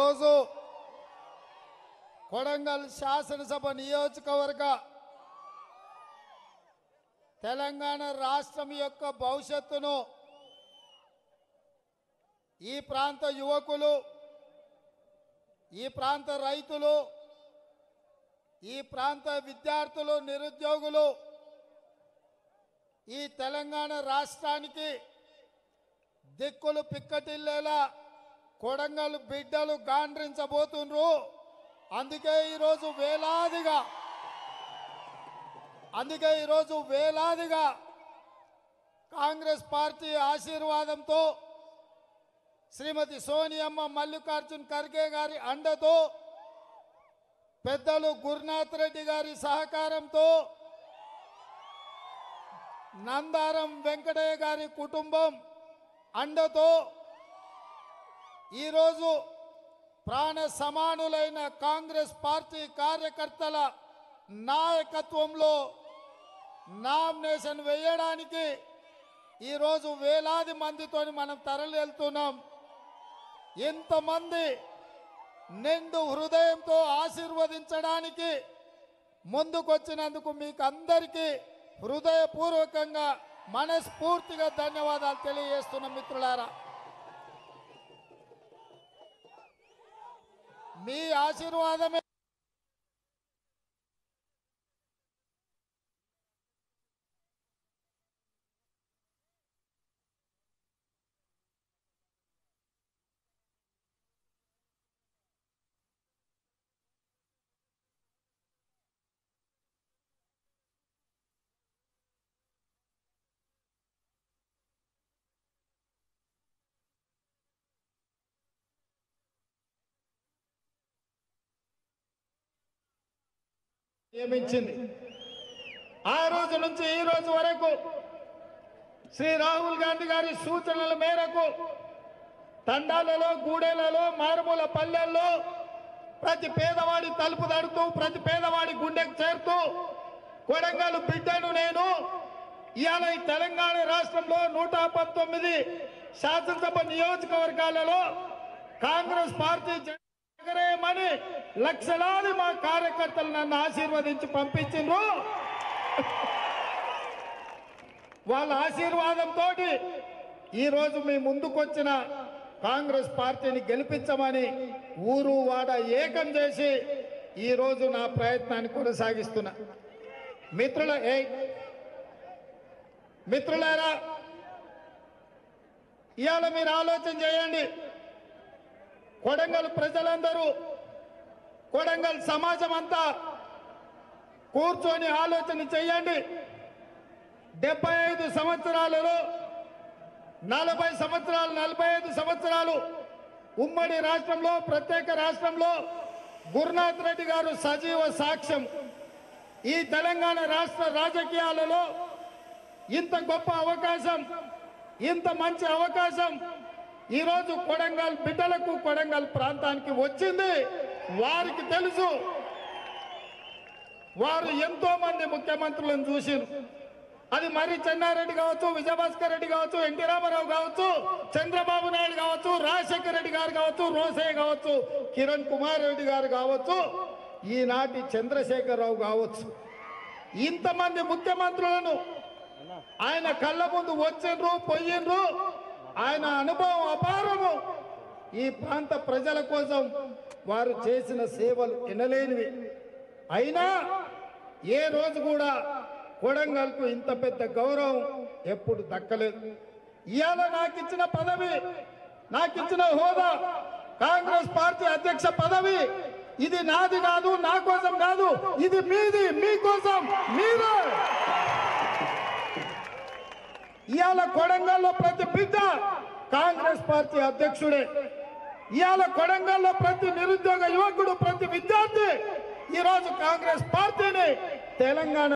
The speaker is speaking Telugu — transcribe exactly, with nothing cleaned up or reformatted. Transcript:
ఈరోజు కొడంగల్ శాసనసభ నియోజకవర్గ తెలంగాణ రాష్ట్రం యొక్క భవిష్యత్తును ఈ ప్రాంత యువకులు, ఈ ప్రాంత రైతులు, ఈ ప్రాంత విద్యార్థులు, నిరుద్యోగులు ఈ తెలంగాణ రాష్ట్రానికి దిక్కులు పిక్కటిల్లేలా కొడంగల్ బిడ్డలు గాండ్రించబోతున్నారు. అందుకే ఈరోజు వేలాదిగా అందుకే ఈరోజు వేలాదిగా కాంగ్రెస్ పార్టీ ఆశీర్వాదంతో శ్రీమతి సోనియమ్మ మల్లికార్జున్ ఖర్గే గారి అండతో, పెద్దలు గురునాథ్ రెడ్డి గారి సహకారంతో, నందారం వెంకటయ్య గారి కుటుంబం అండతో ఈరోజు ప్రాణ సమానులైన కాంగ్రెస్ పార్టీ కార్యకర్తల నాయకత్వంలో నామినేషన్ వేయడానికి ఈరోజు వేలాది మందితో మనం తరలి వెళ్తున్నాం. ఎంతమంది నిండు హృదయంతో ఆశీర్వదించడానికి ముందుకొచ్చినందుకు మీకు అందరికీ హృదయపూర్వకంగా మనస్ఫూర్తిగా ధన్యవాదాలు తెలియజేస్తున్నాం. మిత్రులారా, మీ ఆశీర్వాదమే నియమించింది. ఆ రోజు నుంచి ఈ రోజు వరకు శ్రీ రాహుల్ గాంధీ గారి సూచనల మేరకు తండాలలో, గూడెలలో, మారుమూల పల్లెల్లో ప్రతి పేదవాడి తలుపు తడుతూ, ప్రతి పేదవాడి గుండెకు చేరుతూ కొడంగల్ బిడ్డను నేను ఇవాళ ఈ తెలంగాణ రాష్ట్రంలో నూట పంతొమ్మిది శాసనసభ నియోజకవర్గాలలో కాంగ్రెస్ పార్టీ ఎగరేయమని లక్షలాది మా కార్యకర్తలు నన్ను ఆశీర్వదించి పంపించిండ్రు. వాళ్ళ ఆశీర్వాదంతో ఈరోజు మీ ముందుకొచ్చిన కాంగ్రెస్ పార్టీని గెలిపించమని ఊరు వాడ ఏకం చేసి ఈరోజు నా ప్రయత్నాన్ని కొనసాగిస్తున్నా. మిత్రుల ఏ మిత్రులారా, ఇవాళ మీరు ఆలోచన చేయండి. కొడంగల్ ప్రజలందరూ, కొడంగల్ సమాజం అంతా కూర్చొని ఆలోచన చేయండి. డెబ్బై ఐదు సంవత్సరాలలో నలభై సంవత్సరాలు నలభై ఐదు సంవత్సరాలు ఉమ్మడి రాష్ట్రంలో, ప్రత్యేక రాష్ట్రంలో గురునాథ్ రెడ్డి గారు సజీవ సాక్ష్యం. ఈ తెలంగాణ రాష్ట్ర రాజకీయాలలో ఇంత గొప్ప అవకాశం, ఇంత మంచి అవకాశం ఈరోజు కొడంగల్ బిడ్డలకు, కొడంగల్ ప్రాంతానికి వచ్చింది. వారికి తెలుసు. వారు ఎంతో మంది ముఖ్యమంత్రులను చూసిరు. అది మరి చెన్నారెడ్డి కావచ్చు, విజయభాస్కర్ రెడ్డి కావచ్చు, ఎన్టీ రామారావు కావచ్చు, చంద్రబాబు నాయుడు కావచ్చు, రాజశేఖర రెడ్డి గారు కావచ్చు, రోసయ్య కావచ్చు, కిరణ్ కుమార్ రెడ్డి గారు కావచ్చు, ఈనాటి చంద్రశేఖరరావు కావచ్చు. ఇంతమంది ముఖ్యమంత్రులను ఆయన కళ్ళ ముందు వచ్చిండ్రు, పోయిండ్రు. ఆయన అనుభవం అపారము. ఈ ప్రాంత ప్రజల కోసం వారు చేసిన సేవలు ఎనలేనివి. అయినా ఏ రోజు కూడా కొడంగల్కు ఇంత పెద్ద గౌరవం ఎప్పుడు దక్కలేదు. ఇవాళ నాకు ఇచ్చిన పదవి, నాకు ఇచ్చిన హోదా, కాంగ్రెస్ పార్టీ అధ్యక్ష పదవి, ఇది నాది కాదు, నా కోసం కాదు, ఇది మీది, మీకోసం, మీరే. ఇవాళ కొడంగల్లో ప్రతి బిడ్డ కాంగ్రెస్ పార్టీ అధ్యక్షుడే. ఇవాళ కొడంగల్లో ప్రతి నిరుద్యోగ యువకుడు, ప్రతి విద్యార్థి ఈరోజు కాంగ్రెస్ పార్టీని తెలంగాణ